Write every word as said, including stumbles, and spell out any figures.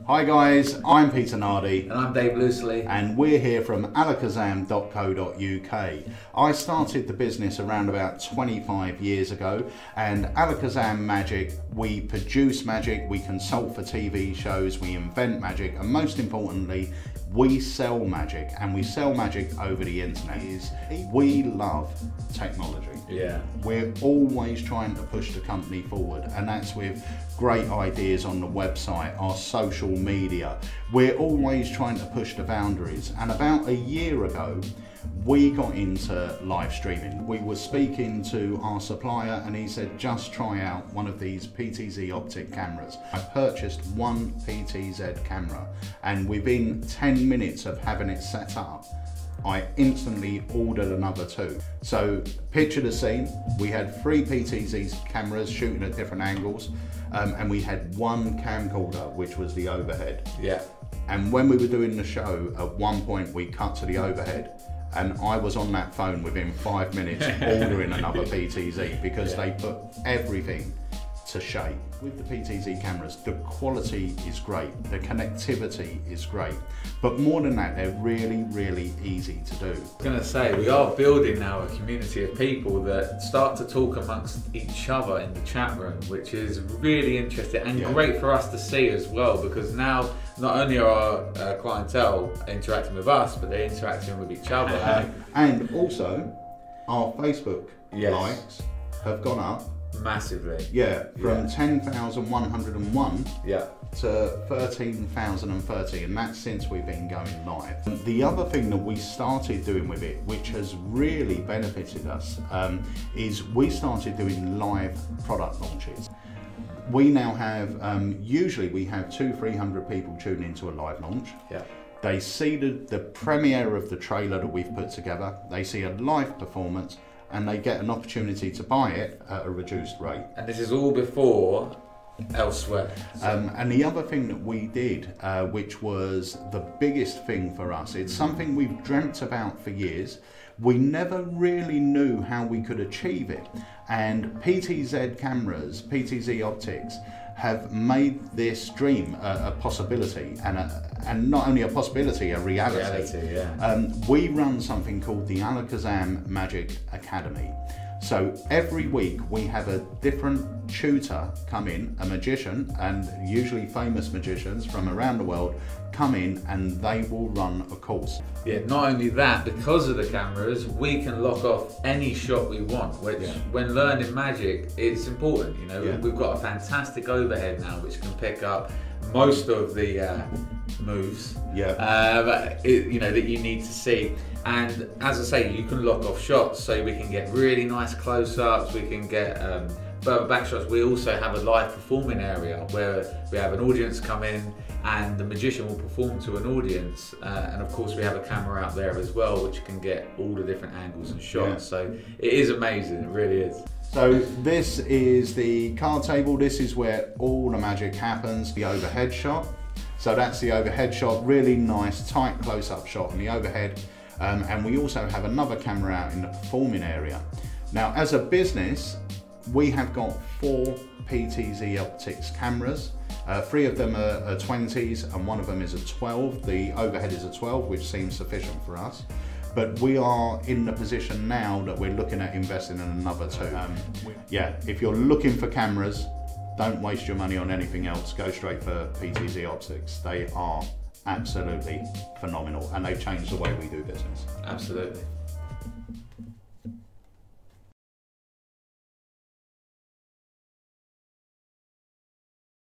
Hi guys, I'm Peter Nardi. And I'm Dave Loosely. And we're here from alakazam dot co dot U K. I started the business around about twenty-five years ago, and Alakazam Magic, we produce magic, we consult for T V shows, we invent magic, and most importantly, we sell magic, and we sell magic over the internet. We love technology. Yeah. We're always trying to push the company forward, and that's with great ideas on the website, our social media. We're always trying to push the boundaries, and about a year ago we got into live streaming. We were speaking to our supplier and he said, just try out one of these P T Z optic cameras. I purchased one P T Z camera, and within ten minutes of having it set up, I instantly ordered another two. So picture the scene, we had three P T Z cameras shooting at different angles, um, and we had one camcorder, which was the overhead. Yeah. And when we were doing the show, at one point we cut to the overhead, and I was on that phone within five minutes ordering another P T Z, because yeah. they put everything to shape. With the P T Z cameras, the quality is great, the connectivity is great, but more than that, they're really, really easy to do. I was going to say, we are building now a community of people that start to talk amongst each other in the chat room, which is really interesting and yeah. great for us to see as well, because now not only are our uh, clientele interacting with us, but they're interacting with each other. Uh, and also, our Facebook yes. likes have gone up massively. Yeah, from yeah. ten thousand one hundred and one yeah. to thirteen thousand thirty, and that's since we've been going live. The other thing that we started doing with it, which has really benefited us, um, is we started doing live product launches. We now have, um, usually we have two, three hundred people tune into a live launch. Yeah. They see the, the premiere of the trailer that we've put together, they see a live performance, and they get an opportunity to buy it at a reduced rate. And this is all before elsewhere. So. Um, and the other thing that we did, uh, which was the biggest thing for us, it's something we've dreamt about for years. We never really knew how we could achieve it. And P T Z cameras, P T Z optics, have made this dream a, a possibility, and a, and not only a possibility, a reality. reality yeah. um, we run something called the Alakazam Magic Academy. So every week we have a different tutor come in, a magician, and usually famous magicians from around the world come in, and they will run a course. Yeah, not only that, because of the cameras, we can lock off any shot we want, which yeah. when learning magic, it's important. You know, yeah. we've got a fantastic overhead now which can pick up most of the uh, moves yeah. uh, it, you know, that you need to see. And as I say, you can lock off shots, so we can get really nice close-ups, we can get um, further back shots. We also have a live performing area where we have an audience come in and the magician will perform to an audience, uh, and of course we have a camera out there as well which can get all the different angles and shots. Yeah. So it is amazing, it really is. So this is the card table, this is where all the magic happens, the overhead shot. So that's the overhead shot, really nice tight close-up shot on the overhead. Um, and we also have another camera out in the performing area. Now, as a business, we have got four P T Z optics cameras. Uh, three of them are, are twenties and one of them is a twelve. The overhead is a twelve, which seems sufficient for us. But we are in the position now that we're looking at investing in another two. Um, yeah, if you're looking for cameras, don't waste your money on anything else. Go straight for P T Z optics. They are absolutely phenomenal, and they've changed the way we do business. Absolutely.